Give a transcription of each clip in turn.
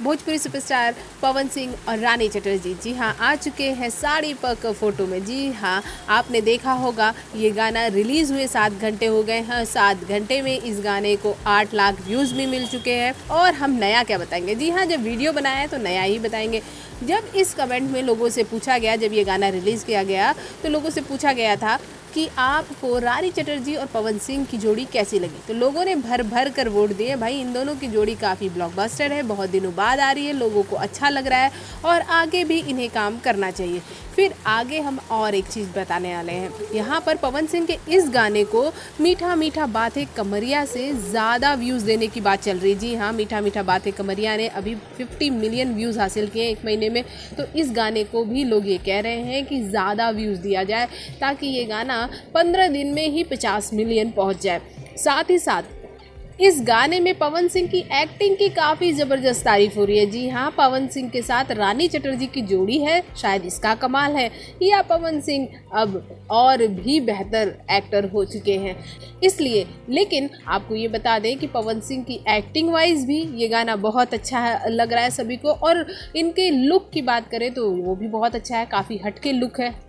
Bhojpuri superstar Pawan Singh और रानी चटर्जी जी हाँ आ चुके हैं साड़ी पक फोटो में। जी हाँ, आपने देखा होगा ये गाना रिलीज़ हुए 7 घंटे हो गए हैं। 7 घंटे में इस गाने को 8 लाख व्यूज़ भी मिल चुके हैं। और हम नया क्या बताएंगे, जी हाँ, जब वीडियो बनाया है तो नया ही बताएंगे। जब इस कमेंट में लोगों से पूछा गया, जब ये गाना रिलीज़ किया गया तो लोगों से पूछा गया था कि आपको रानी चटर्जी और पवन सिंह की जोड़ी कैसी लगी, तो लोगों ने भर भर कर वोट दिए। भाई इन दोनों की जोड़ी काफ़ी ब्लॉकबस्टर है, बहुत दिनों बाद आ रही है, लोगों को अच्छा लग रहा है और आगे भी इन्हें काम करना चाहिए। फिर आगे हम और एक चीज़ बताने वाले हैं। यहाँ पर पवन सिंह के इस गाने को मीठा मीठा बातें कमरिया से ज़्यादा व्यूज़ देने की बात चल रही है। जी हाँ, मीठा मीठा बातें कमरिया ने अभी 50 मिलियन व्यूज़ हासिल किए 1 महीने में। तो इस गाने को भी लोग ये कह रहे हैं कि ज़्यादा व्यूज़ दिया जाए ताकि ये गाना 15 दिन में ही 50 मिलियन पहुँच जाए। साथ ही साथ इस गाने में पवन सिंह की एक्टिंग की काफ़ी ज़बरदस्त तारीफ हो रही है। जी हाँ, पवन सिंह के साथ रानी चटर्जी की जोड़ी है, शायद इसका कमाल है, या पवन सिंह अब और भी बेहतर एक्टर हो चुके हैं इसलिए। लेकिन आपको ये बता दें कि पवन सिंह की एक्टिंग वाइज भी ये गाना बहुत अच्छा लग रहा है सभी को। और इनके लुक की बात करें तो वो भी बहुत अच्छा है, काफ़ी हटके लुक है,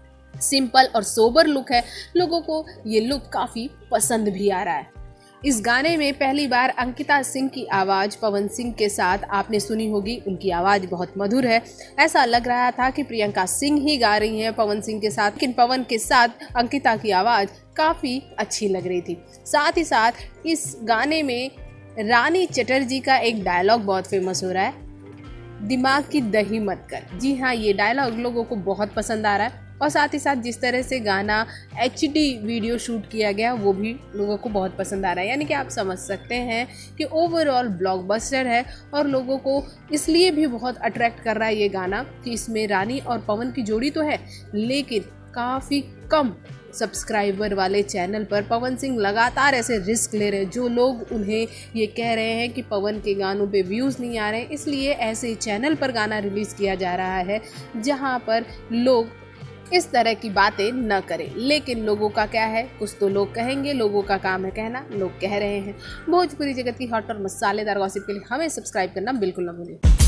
सिंपल और सोबर लुक है। लोगों को ये लुक काफ़ी पसंद भी आ रहा है। इस गाने में पहली बार अंकिता सिंह की आवाज़ पवन सिंह के साथ आपने सुनी होगी। उनकी आवाज़ बहुत मधुर है। ऐसा लग रहा था कि प्रियंका सिंह ही गा रही हैं पवन सिंह के साथ, लेकिन पवन के साथ अंकिता की आवाज़ काफ़ी अच्छी लग रही थी। साथ ही साथ इस गाने में रानी चटर्जी का एक डायलॉग बहुत फेमस हो रहा है, दिमाग की दही मत कर। जी हाँ, ये डायलॉग लोगों को बहुत पसंद आ रहा है। और साथ ही साथ जिस तरह से गाना HD वीडियो शूट किया गया वो भी लोगों को बहुत पसंद आ रहा है। यानी कि आप समझ सकते हैं कि ओवरऑल ब्लॉकबस्टर है और लोगों को इसलिए भी बहुत अट्रैक्ट कर रहा है ये गाना कि इसमें रानी और पवन की जोड़ी तो है, लेकिन काफ़ी कम सब्सक्राइबर वाले चैनल पर पवन सिंह लगातार ऐसे रिस्क ले रहे हैं। जो लोग उन्हें ये कह रहे हैं कि पवन के गानों पे व्यूज़ नहीं आ रहे हैं, इसलिए ऐसे चैनल पर गाना रिलीज़ किया जा रहा है जहां पर लोग इस तरह की बातें न करें। लेकिन लोगों का क्या है, कुछ तो लोग कहेंगे, लोगों का काम है कहना, लोग कह रहे हैं। भोजपुरी जगत की हॉट और मसालेदार गॉसिप के लिए हमें सब्सक्राइब करना बिल्कुल न भूलिए।